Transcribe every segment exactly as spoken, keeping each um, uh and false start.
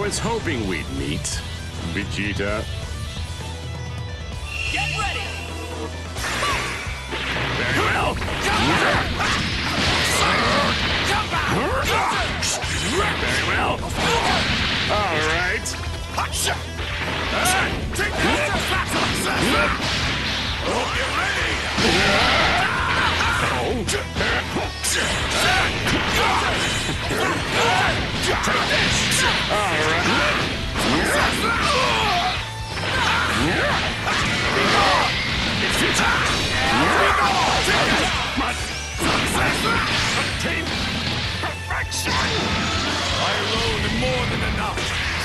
was hoping we'd meet, Vegeta. Get ready! Very well. Very well. All right. Take that! Oh, get ready! Take this. All right. It's your time. Obtain perfection. I alone am more than enough.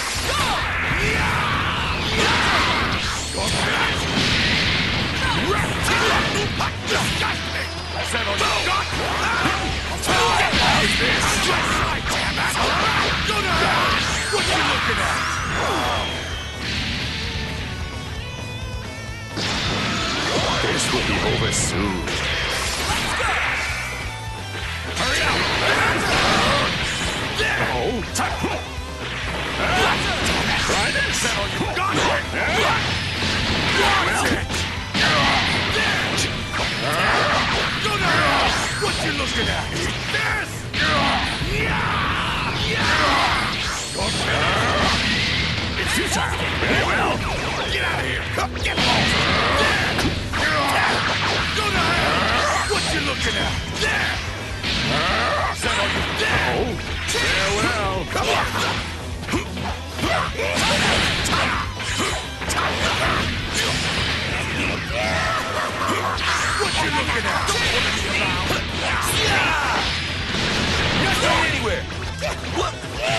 Disgusting! Settle down! I'll tell you what is this! Go to hell! What you looking at? This will be over soon. Let's go! Hurry up! Oh, try this! Settle you got it! What's it? Go to hell! What you looking at? Eat this! It's your time! Very well! Get out of here! Get off! Go to hell! What you looking at? There! Settle you there! Oh, farewell! Come on! What you looking at? Don't put me around! You're not going anywhere! What?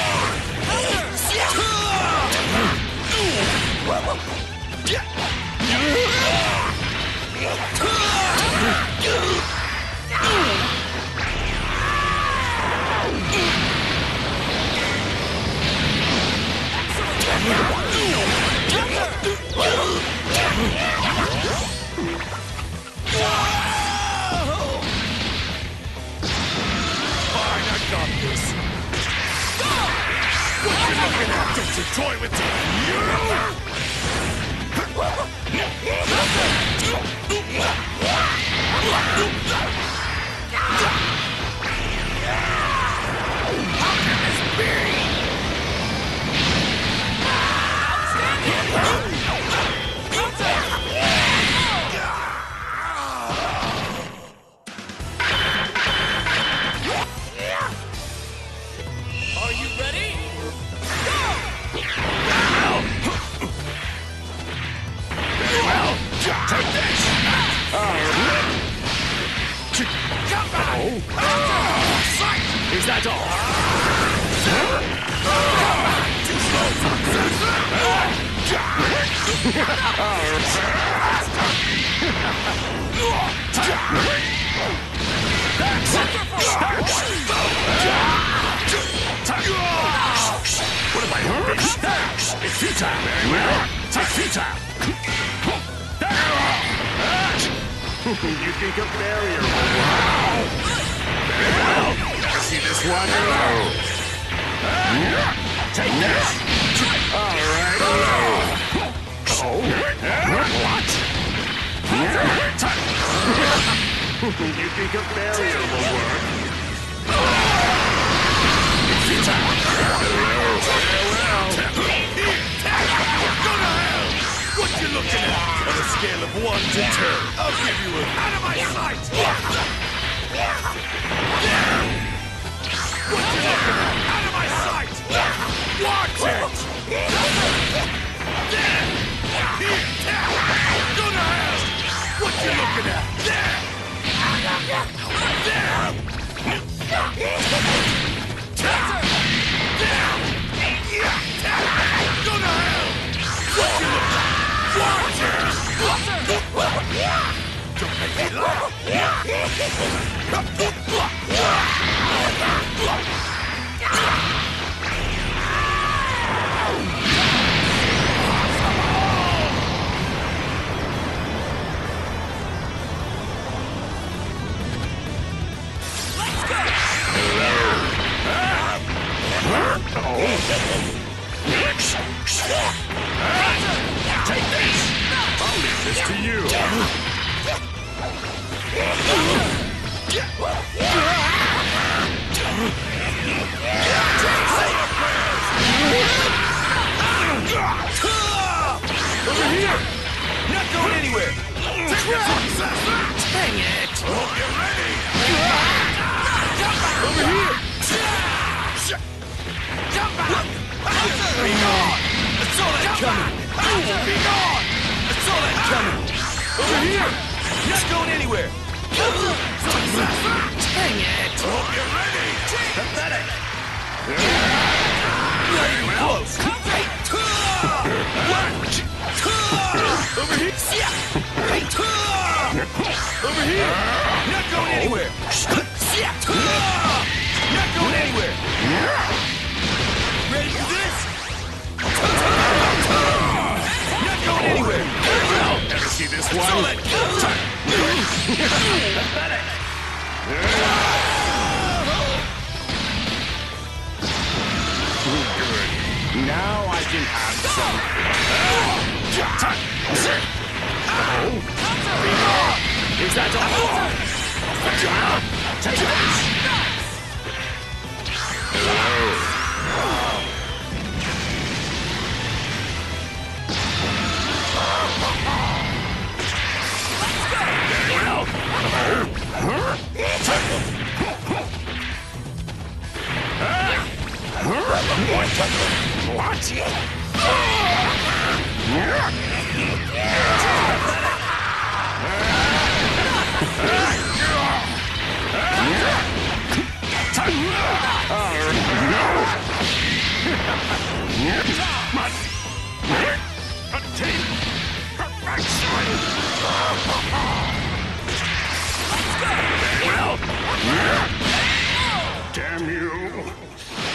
Fine, I got this. What you looking at? Don't toy with me. How can this be? Are you ready? Go! Very well! Take this! Alright! Come back! Oh! Sight! Is that all? Come back! Too What have I heard? It's futile! Very well! Take futile! You think a barrier will work? Very well! See this one? Take this! Alright! Oh! What? You think a barrier will work? It's futile! Farewell! Go to hell! What you looking at? On a scale of one to ten, I'll give you a out of my sight! What you looking at? Out of my sight! Watch it! Go to hell! What you looking at? There! There! Go to hell! What you looking at? Watch it! Don't make me laugh! Let's go! Take this! I'll leave this to you. Over here! Not going anywhere! Dang it! Hope you're ready! Over here! Be gone! I saw that coming! Be gone! I saw that coming! Over here! Not going anywhere! Dang it! Hope you're ready! Pathetic! Not even close! Over here! Over here! Not going anywhere! Not going anywhere! Ready for this? Not going anywhere! Ever see this one? Solid! Pathetic! Good. Now I can have some. Oh? Is that all? Take this! Hello. Very well. Oh? What? Attain perfection! Well, damn you!